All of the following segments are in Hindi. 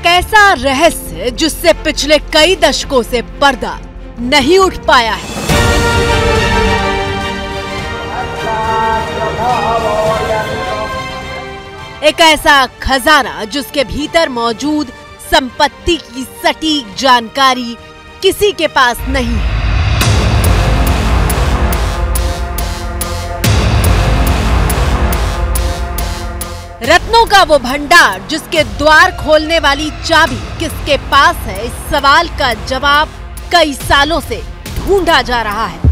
एक ऐसा रहस्य जिससे पिछले कई दशकों से पर्दा नहीं उठ पाया है। एक ऐसा खजाना जिसके भीतर मौजूद संपत्ति की सटीक जानकारी किसी के पास नहीं है। रत्नों का वो भंडार जिसके द्वार खोलने वाली चाबी किसके पास है, इस सवाल का जवाब कई सालों से ढूंढा जा रहा है।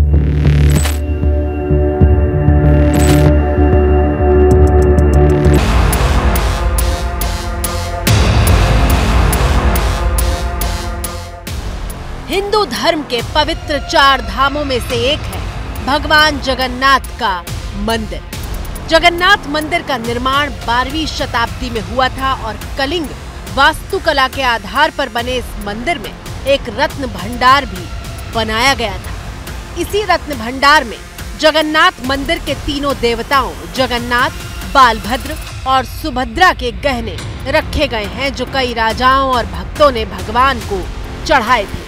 हिंदू धर्म के पवित्र 4 धामों में से एक है भगवान जगन्नाथ का मंदिर। जगन्नाथ मंदिर का निर्माण 12वीं शताब्दी में हुआ था और कलिंग वास्तुकला के आधार पर बने इस मंदिर में एक रत्न भंडार भी बनाया गया था। इसी रत्न भंडार में जगन्नाथ मंदिर के तीनों देवताओं जगन्नाथ, बालभद्र और सुभद्रा के गहने रखे गए हैं जो कई राजाओं और भक्तों ने भगवान को चढ़ाए थे।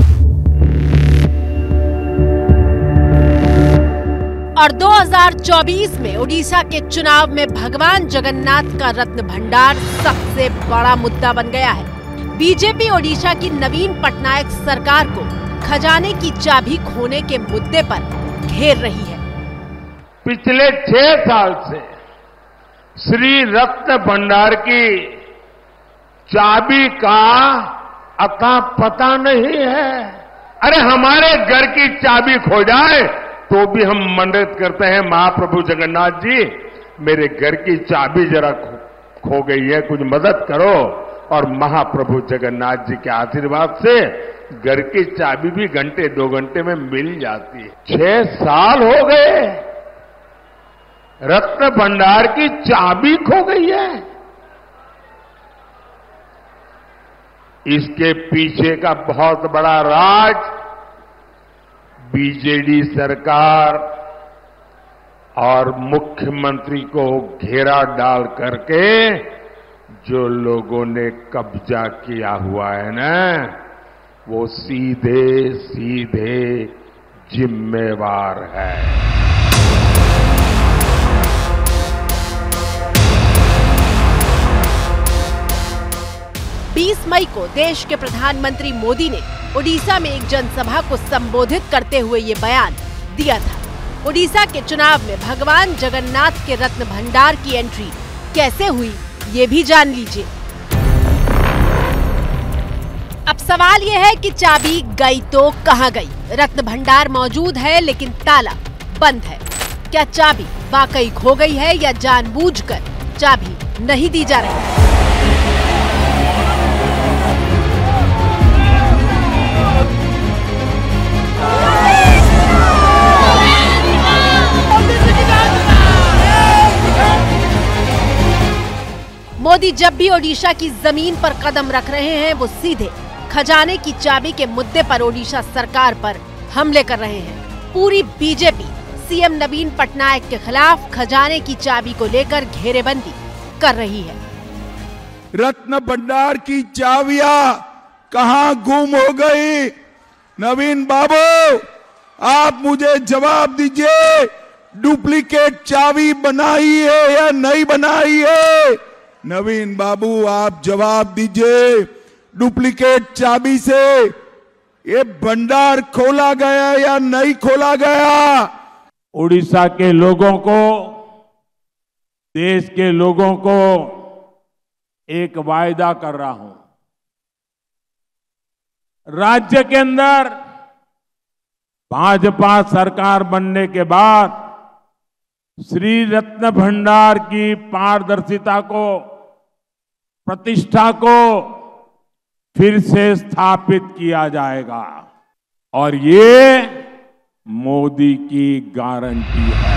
और 2024 में ओडिशा के चुनाव में भगवान जगन्नाथ का रत्न भंडार सबसे बड़ा मुद्दा बन गया है। बीजेपी ओडिशा की नवीन पटनायक सरकार को खजाने की चाबी खोने के मुद्दे पर घेर रही है। पिछले 6 साल से श्री रत्न भंडार की चाबी का अता पता नहीं है। अरे हमारे घर की चाबी खो जाए तो भी हम मन्नत करते हैं, महाप्रभु जगन्नाथ जी मेरे घर की चाबी जरा खो गई है, कुछ मदद करो। और महाप्रभु जगन्नाथ जी के आशीर्वाद से घर की चाबी भी घंटे 2 घंटे में मिल जाती है। 6 साल हो गए रत्न भंडार की चाबी खो गई है। इसके पीछे का बहुत बड़ा राज बीजेडी सरकार और मुख्यमंत्री को घेरा डाल करके जो लोगों ने कब्जा किया हुआ है ना, वो सीधे सीधे जिम्मेवार है। 20 मई को देश के प्रधानमंत्री मोदी ने ओडिशा में एक जनसभा को संबोधित करते हुए ये बयान दिया था। ओडिशा के चुनाव में भगवान जगन्नाथ के रत्न भंडार की एंट्री कैसे हुई, ये भी जान लीजिए। अब सवाल ये है कि चाबी गई तो कहां गई? रत्न भंडार मौजूद है लेकिन ताला बंद है। क्या चाबी वाकई खो गई है या जानबूझकर चाबी नहीं दी जा रही है? मोदी जब भी ओडिशा की जमीन पर कदम रख रहे हैं वो सीधे खजाने की चाबी के मुद्दे पर ओडिशा सरकार पर हमले कर रहे हैं। पूरी बीजेपी सीएम नवीन पटनायक के खिलाफ खजाने की चाबी को लेकर घेरेबंदी कर रही है। रत्न भंडार की चाबियां कहां गुम हो गई? नवीन बाबू आप मुझे जवाब दीजिए, डुप्लीकेट चाबी बनाई है या नहीं बनाई है? नवीन बाबू आप जवाब दीजिए, डुप्लीकेट चाबी से ये भंडार खोला गया या नहीं खोला गया? उड़ीसा के लोगों को, देश के लोगों को एक वायदा कर रहा हूं। राज्य के अंदर भाजपा सरकार बनने के बाद श्री रत्न भंडार की पारदर्शिता को, प्रतिष्ठा को फिर से स्थापित किया जाएगा और ये मोदी की गारंटी है।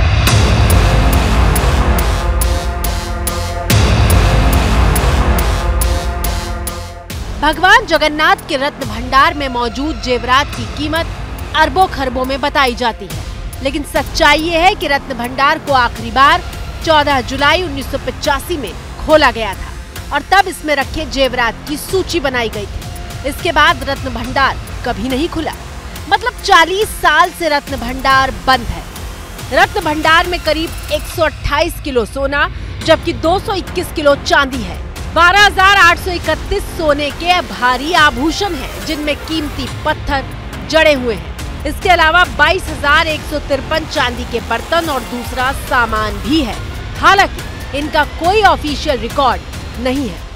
भगवान जगन्नाथ के रत्न भंडार में मौजूद जेवरात की कीमत अरबों खरबों में बताई जाती है, लेकिन सच्चाई ये है कि रत्न भंडार को आखिरी बार 14 जुलाई 1985 में खोला गया था। और तब इसमें रखे जेवरात की सूची बनाई गई थी। इसके बाद रत्न भंडार कभी नहीं खुला। मतलब 40 साल से रत्न भंडार बंद है। रत्न भंडार में करीब 128 किलो सोना जबकि 221 किलो चांदी है। 12,831 सोने के भारी आभूषण हैं, जिनमें कीमती पत्थर जड़े हुए हैं। इसके अलावा 22,153 चांदी के बर्तन और दूसरा सामान भी है। हालांकि इनका कोई ऑफिशियल रिकॉर्ड नहीं है।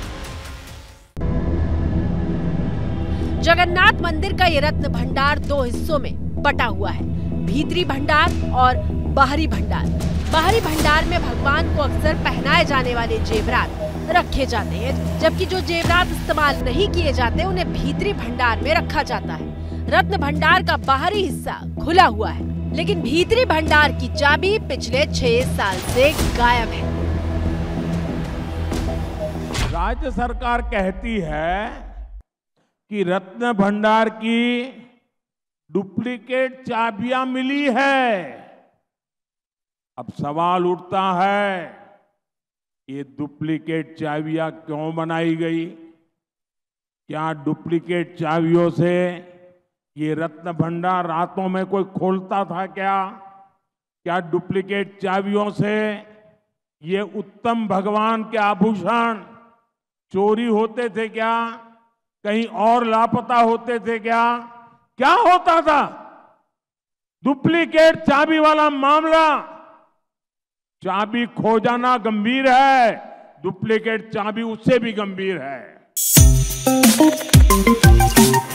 जगन्नाथ मंदिर का ये रत्न भंडार 2 हिस्सों में बटा हुआ है, भीतरी भंडार और बाहरी भंडार। बाहरी भंडार में भगवान को अक्सर पहनाए जाने वाले जेवरात रखे जाते हैं, जबकि जो जेवरात इस्तेमाल नहीं किए जाते उन्हें भीतरी भंडार में रखा जाता है। रत्न भंडार का बाहरी हिस्सा खुला हुआ है, लेकिन भीतरी भंडार की चाबी पिछले 6 साल से गायब है। राज्य सरकार कहती है कि रत्न भंडार की डुप्लीकेट चाबियां मिली है। अब सवाल उठता है, ये डुप्लीकेट चाबियां क्यों बनाई गई? क्या डुप्लीकेट चाबियों से ये रत्न भंडार रातों में कोई खोलता था क्या डुप्लीकेट चाबियों से ये उत्तम भगवान के आभूषण चोरी होते थे क्या? कहीं और लापता होते थे क्या होता था? डुप्लीकेट चाबी वाला मामला, चाबी खो जाना गंभीर है, डुप्लीकेट चाबी उससे भी गंभीर है।